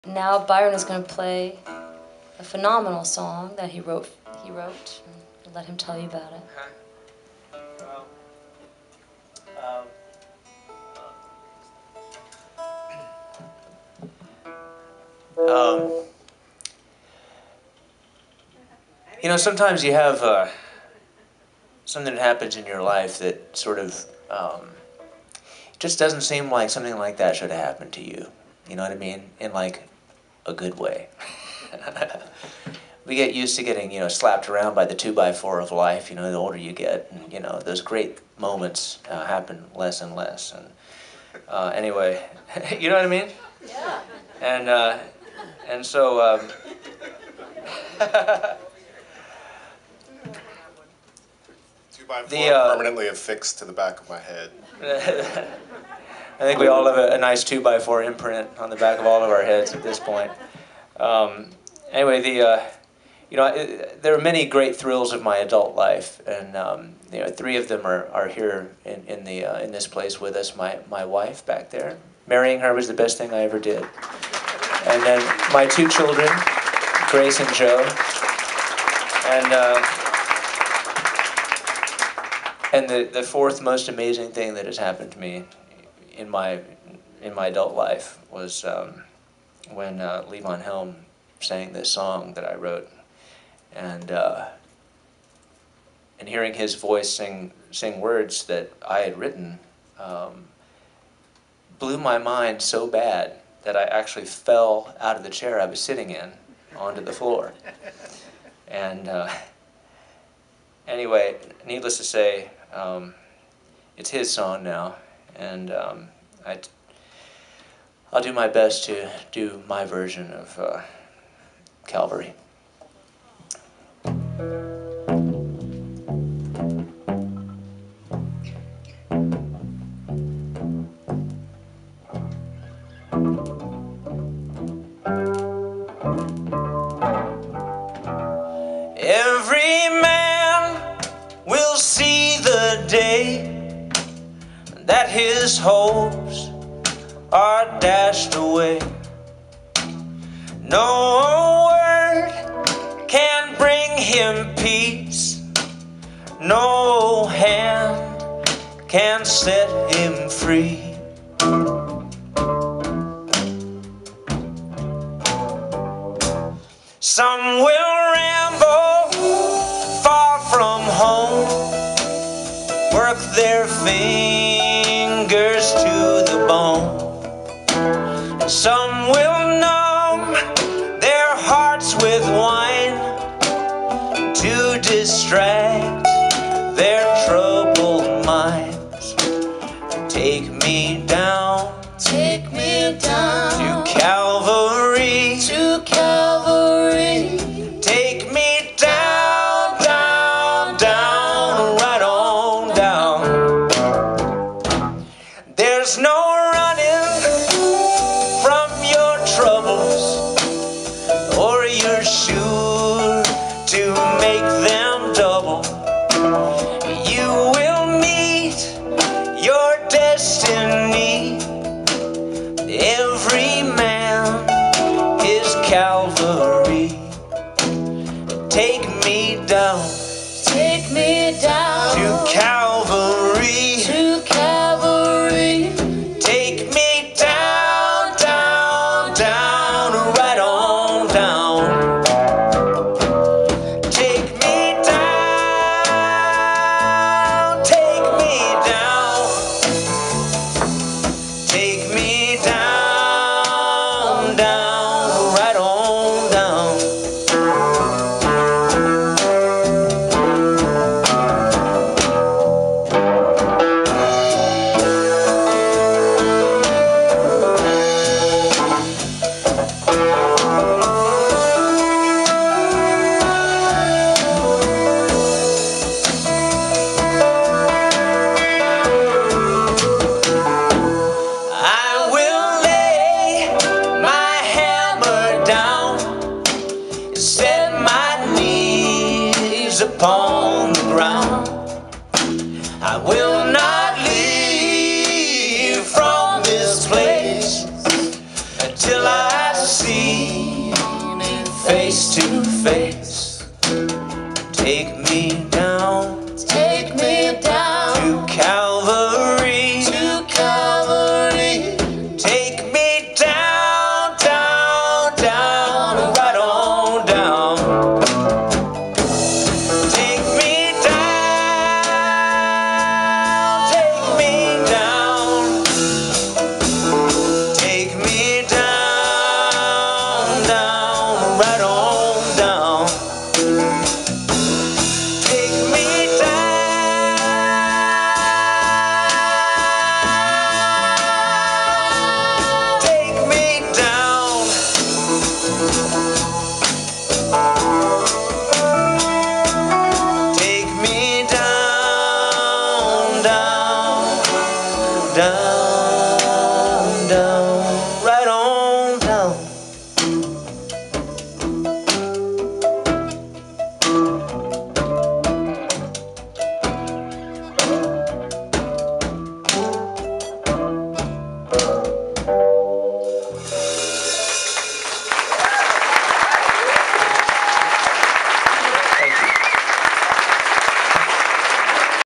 Now Byron is going to play a phenomenal song that he wrote. And let him tell you about it. You know, sometimes you have something that happens in your life that sort of just doesn't seem like something like that should have happened to you. You know what I mean? In like a good way. We get used to getting, slapped around by the 2x4 of life, the older you get. And, those great moments happen less and less. And anyway, you know what I mean? Yeah. And so... 2x4 permanently affixed to the back of my head. I think we all have a nice 2x4 imprint on the back of all of our heads at this point. Anyway, there are many great thrills of my adult life, and 3 of them are here in this place with us. My wife back there, marrying her was the best thing I ever did, and then my 2 children, Grace and Joe, and the 4th most amazing thing that has happened to me in my adult life was when Levon Helm sang this song that I wrote, and hearing his voice sing words that I had written blew my mind so bad that I actually fell out of the chair I was sitting in onto the floor. And anyway, needless to say, it's his song now, and I'll do my best to do my version of Calvary. Every man will see the day that his hopes are dashed away. No word can bring him peace, no hand can set him free. Some will ramble far from home, work their fingers to the bone. Some will numb their hearts with wine to distract their troubled minds. Take me down to Calvary, take me down, down, down, right on down. There's no running from your troubles, or you're sure to make them double. You will meet your destiny. Every man is Calvary. Take me down to Calvary, take me down, down, down, right on down. Take me down, take me down, take me down, down, right on down. I will lay my hand face to face.